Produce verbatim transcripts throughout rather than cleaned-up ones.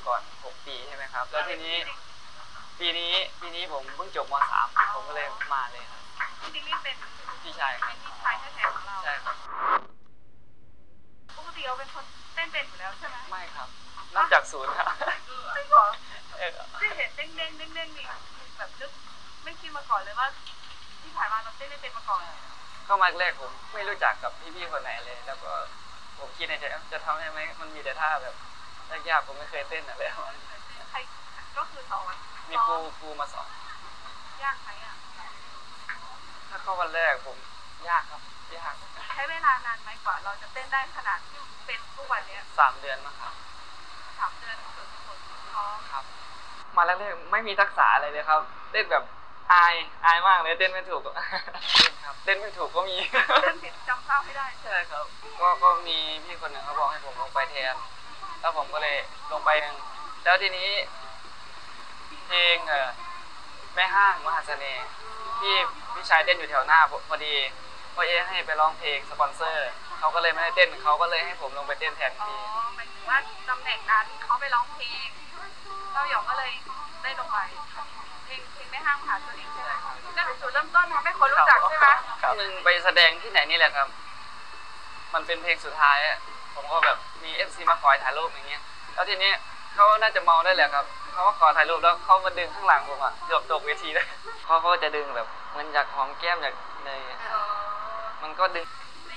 ก่อนหกปีใช่ไหมครับแล้วทีนี้ปีนี้ปีนี้ผมเพิ่งจบม สามผมก็เลยมาเลยครับพี่ดิลลี่เป็นพี่ชายเป็นพี่ชายแท้ๆของเราใช่ครับปกติเราเป็นคนเต้นเป็นอยู่แล้วใช่ไหมไม่ครับนอกจากศูนย์ครับจริงเหรอที่เห็นเด้งเด้งเด้งเด้งนี่แบบนึกไม่คิดมาก่อนเลยว่าที่ผ่านมาเราเต้นไม่เป็นมาก่อนเข้ามาแรกผมไม่รู้จักกับพี่ๆคนไหนเลยแล้วก็ผมคิดในใจจะทำได้ไหมมันมีแต่ท่าแบบยากๆผมไม่เคยเต้นอะไรประมาณนี้ใครก็คือสอนมีครูครูมาสอนยากไหมอ่ะถ้าเข้าวันแรกผมยากครับยากใช้เวลานานไหมกว่าเราจะเต้นได้ขนาดที่เป็นทุกวันนี้สามเดือนมั้งครับสามเดือนฝึกฝนท้องครับมาแรกๆไม่มีทักษะอะไรเลยครับเต้นแบบอายอายมากเลยเต้นไม่ถูกเต้นครับเต้นไม่ถูกก็มีเต้นผิดจำท่าไม่ได้ใช่ครับก็ก็มีพี่คนหนึ่งเขาบอกให้ผมลงไปแทนแล้วผมก็เลยลงไปแล้วทีนี้เพลงเอ่อแม่ห้างมหาเสน่ห์ที่พี่ชายเต้นอยู่แถวหน้าพอดีพ่อเอให้ไปร้องเพลงสปอนเซอร์เขาก็เลยไม่ได้เต้นเขาก็เลยให้ผมลงไปเต้นแทนพี่อ๋อหมายถึงว่าตำแหน่งนั้นเขาไปร้องเพลงเราหยองก็เลยได้ลงไปเพลงเพลงแม่ห้างมหาเสน่ห์ใช่ไหมนั่นเป็นจุดเริ่มต้นทำให้คนรู้จักใช่ไหมครั้งหนึ่งไปแสดงที่ไหนนี่แหละครับมันเป็นเพลงสุดท้ายผมก็แบบมีเอฟซีมาขอถ่ายรูปอย่างเงี้ยแล้วทีนี้เขาน่าจะเมาได้แหละครับเขาก็ขอถ่ายรูปแล้วเขามาดึงข้างหลังผมอ่ะหยบตกเวทีเลยเขาก็จะดึงแบบเหมือนอยากหอมแก้มอยากเลยมันก็ดึง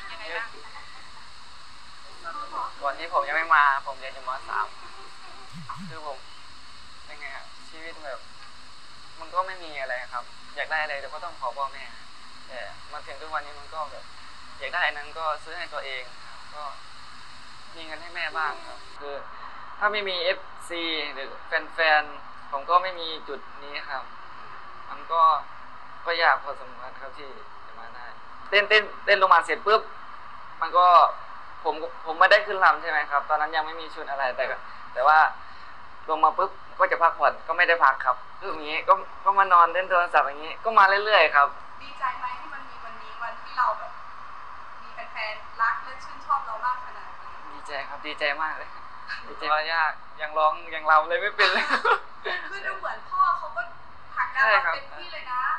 ก่อนที่ผมยังไม่มาผมเรียนอยู่ม สามคือผมยังไงครับชีวิตแบบมันก็ไม่มีอะไรครับอยากได้อะไรแต่ก็ต้องขอพ่อแม่แต่มาถึงทุกวันนี้มันก็แบบอยากได้อันนั้นก็ซื้อให้ตัวเองก็มีเงินให้แม่บ้างครับคือถ้าไม่มี เอฟ ซี หรือแฟนๆผมก็ไม่มีจุดนี้ครับมันก็ก็ยากพอสมควรครับที่จะมาได้เต้นเต้นเต้นลงมาเสร็จปุ๊บมันก็ผมผมไม่ได้ขึ้นลำใช่ไหมครับตอนนั้นยังไม่มีชุดอะไรแต่แต่ว่าลงมาปุ๊บก็จะพักผ่อนก็ไม่ได้พักครับคืออย่างนี้ก็ก็มานอนเล่นโทรศัพท์อย่างนี้ก็มาเรื่อยๆครับดีใจไหมที่มันมีวันนี้วันที่เราแบบมีแฟนๆรักและชื่นชอบเรามากขนาดนี้ดีใจครับดีใจมากเลยดีใจยากยังร้องยังรำเลยไม่เป็นเลยคือดูเหมือนพ่อเขาก็ผลักดันเราเต็มที่เลยนะ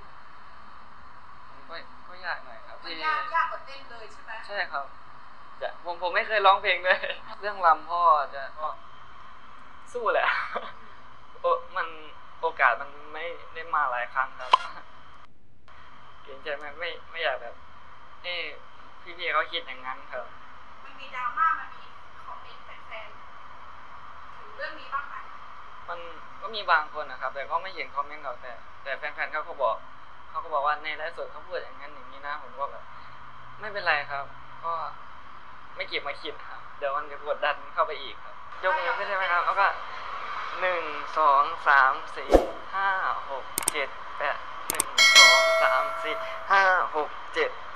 ก็ก็ยากหน่อยครับที่ยากยากกว่าเต้นเลยใช่ไหมใช่ครับจะผมผมไม่เคยร้องเพลงเลยเรื่องรำพ่อจะสู้แหละโอมันโอกาสมันไม่ได้มาหลายครั้งครับเกรงใจไม่ไม่ไม่อยากแบบเอ้พี่ๆเขาคิดอย่างนั้นครับมันมีดราม่ามันมีคอมเมนต์แฟนๆถึงเรื่องนี้บ้างไหมมันก็มีบางคนนะครับแต่ก็ไม่เห็นคอมเมนต์หรอกแต่แต่แฟนๆเขาก็บอกเขาก็บอกว่าในไลฟ์สดเขาพูดอย่างนั้นอย่างนี้นะผมก็แบบไม่เป็นไรครับก็ไม่เก็บมาคิดครับเดี๋ยวมันจะกดดันเข้าไปอีกครับยกมือขึ้นใช่ไหมครับแล้วก็หนึ่งสองสามสี่ห้าหกเจ็ดแปดหนึ่งสองสามสี่ห้าหกเจ็ด